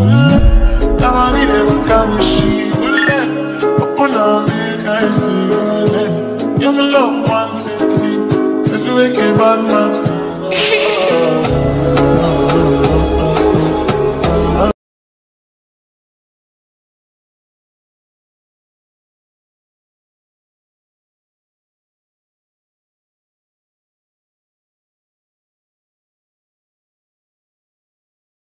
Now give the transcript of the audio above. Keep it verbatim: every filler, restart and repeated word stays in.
Now I need a come she open up, make I see. You're my love one city. Let's make a bad man.